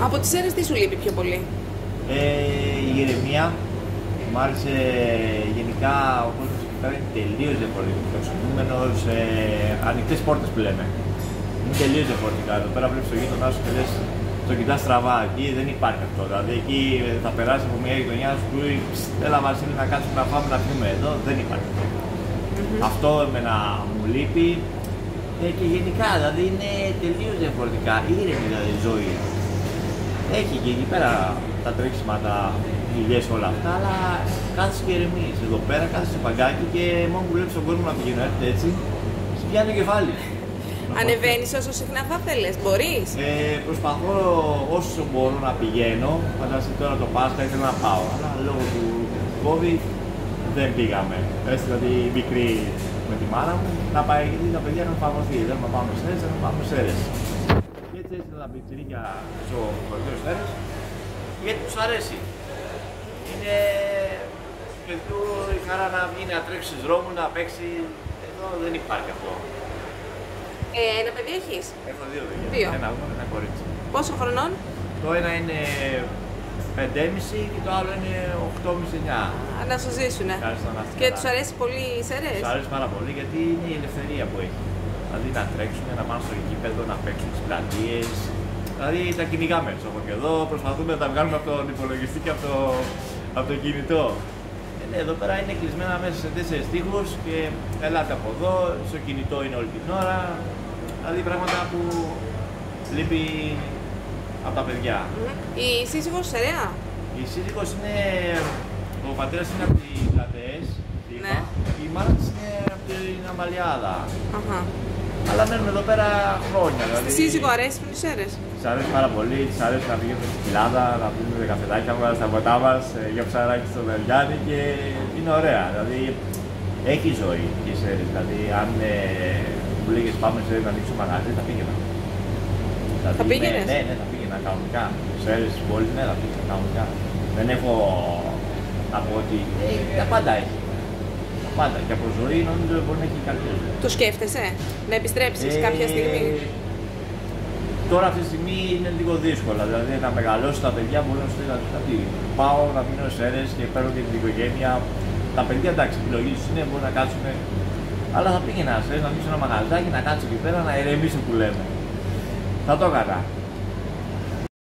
Από τις Σέρρες τι σου λείπει πιο πολύ? Η ηρεμία. Μου άρεσε γενικά ο κόσμος εκεί πέρα είναι τελείως διαφορετικός. Κινούμενος, ανοιχτές πόρτες που λέμε. Είναι τελείως διαφορετικά. Εδώ πέρα βλέπεις το γείτονά σου και λες, το κοιτάς στραβά. Εκεί δεν υπάρχει αυτό. Δηλαδή εκεί θα περάσει από μια γειτονιά σου που έλα Βασίλη να κάτσουμε να φάμε να πιούμε. Εδώ δεν υπάρχει αυτό. Αυτό εμένα μου λείπει. Και γενικά δηλαδή είναι τελείως διαφορετικά. Ήρεμη δηλαδή η ζωή. Έχει και εκεί πέρα τα τρέξιματα, δουλειές όλα αυτά, αλλά κάθεσαι και ηρεμείς. Εδώ πέρα κάθεσαι στο παγκάκι και μόνο που βλέπεις τον κόσμο να πηγαίνει έτσι, σου πιάνει το κεφάλι. Ανεβαίνεις όσο συχνά θα θέλεις, μπορείς? Προσπαθώ όσο μπορώ να πηγαίνω. Φανταστείτε τώρα το Πάσχα ήθελα να πάω, αλλά λόγω του COVID δεν πήγαμε. Έτσι δηλαδή η μικρή με τη μάνα μου να πάει, γιατί τα παιδιά είχαν φαγωθεί. Δεν να πάμε Σέρρες, δεν να πάμε Σέρρες. Και έτσι έστειλα τα πιτσιρίκια στο χωριό Σέρρες, γιατί τους αρέσει. Είναι παιδιού η χαρά να βγει να τρέξει στους δρόμους, να παίξει. Εδώ δεν υπάρχει αυτό. Ένα παιδί έχεις? Έχω δύο παιδιά. Δύο. Ένα αγώνα και ένα κορίτσι. Πόσο χρονών? Το ένα είναι 5,5 και το άλλο είναι 8,5-9. Να σου ζήσουνε. Ευχαριστώ να είστε Και καλά. τους αρέσει πολύ οι Σέρρες? Τους αρέσει πάρα πολύ γιατί είναι η ελευθερία που έχει. Δηλαδή να τρέξουν, να πάνε στο γήπεδο, να παίξουν τις πλατείες. Δηλαδή τα κυνηγάμε και εδώ προσπαθούμε να τα βγάλουμε από τον υπολογιστή και από το κινητό. Εδώ πέρα είναι κλεισμένα μέσα σε 4 τοίχους και ελάτε από εδώ, στο κινητό είναι όλη την ώρα. Δηλαδή πράγματα που λείπει από τα παιδιά. Η σύζυγος Σεραία? Η σύζυγος είναι, ο πατέρας είναι από τις Πλατεές, Ναι. η μάνα της είναι από την Αμαλιάδα. Αχα. Αλλά μένουμε εδώ πέρα χρόνια. Δηλαδή, Στη σύζυγο αρέσουν οι Σέρρες? της αρέσει πάρα πολύ, της αρέσει να πηγαίνουμε στην κοιλάδα, να πίνουμε καφεδάκια μας, τα ποτά μας, για ψαράκι στο Βεργιάνι και είναι ωραία. Δηλαδή έχει ζωή οι Σέρρες. Δηλαδή αν μου λέγες πάμε σε να ανοίξω μαγαζί, θα πήγαινα. Δηλαδή, Θα πήγαινες? Ναι, θα πήγαινα κανονικά. Σέρρες στην πόλη, ναι, θα πήγαινα κανονικά. Δεν έχω να πω ότι τα πάντα έχει. Τα πάντα. Και από ζωή νομίζω μπορεί να έχει καλύτερη ζωή. Το σκέφτεσαι να επιστρέψεις κάποια στιγμή? Τώρα αυτή τη στιγμή είναι λίγο δύσκολα. Δηλαδή να μεγαλώσει τα παιδιά μπορεί να σου πει πάω να μείνω σε Σέρρες και παίρνω και την οικογένεια. Τα παιδιά εντάξει, η επιλογή του είναι μπορεί να κάτσουν. Αλλά θα πήγαινα σε Σέρρες να ανοίξω ένα μαγαζάκι, να κάτσω εκεί πέρα να ηρεμήσω που λέμε. Θα το έκανα.